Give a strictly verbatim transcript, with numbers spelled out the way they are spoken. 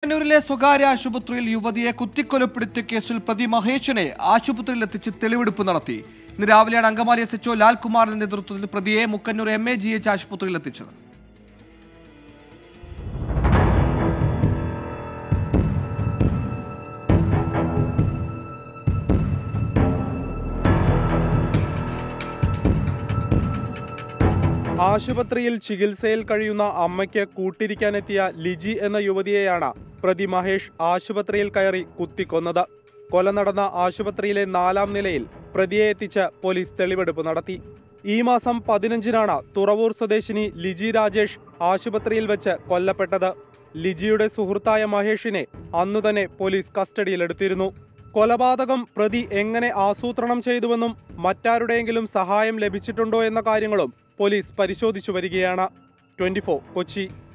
മുക്കന്നൂരിലെ സ്വകാര്യ ആശുപത്രിയിൽ യുവതിയെ കുത്തിക്കൊലപ്പെടുത്തിയ കേസിൽ പ്രതി മഹേഷിനെ ആശുപത്രിയിൽ എത്തിച്ച് തെളിവെടുപ്പ് നടത്തി. ഇന്ന് രാവിലെയാണ് അങ്കമാലി എസ് എച്ച്ഒ ലാൽകുമാറിന്റെ നേതൃത്വത്തിൽ പ്രതിയെ മുക്കന്നൂർ എം എ ജി എച്ച് ആശുപത്രിയിൽ എത്തിച്ചത്. ആശുപത്രിയിൽ ചികിത്സയിൽ കഴിയുന്ന അമ്മയ്ക്ക് കൂട്ടിരിക്കാനെത്തിയ ലിജി എന്ന യുവതിയെയാണ് പ്രതി മഹേഷ് ആശുപത്രിയിൽ കയറി കുത്തിക്കൊന്നത്. കൊല നടന്ന ആശുപത്രിയിലെ നാലാം നിലയിൽ പ്രതിയെ എത്തിച്ച് പോലീസ് തെളിവെടുപ്പ് നടത്തി. ഈ മാസം പതിനഞ്ചിനാണ് തുറവൂർ സ്വദേശിനി ലിജി രാജേഷ് ആശുപത്രിയിൽ വെച്ച് കൊല്ലപ്പെട്ടത്. ലിജിയുടെ സുഹൃത്തായ മഹേഷിനെ അന്നുതന്നെ പോലീസ് കസ്റ്റഡിയിലെടുത്തിരുന്നു. കൊലപാതകം പ്രതി എങ്ങനെ ആസൂത്രണം ചെയ്തുവെന്നും മറ്റാരുടെയെങ്കിലും സഹായം ലഭിച്ചിട്ടുണ്ടോ എന്ന കാര്യങ്ങളും പോലീസ് പരിശോധിച്ചു വരികയാണ്. Twenty four Kochi.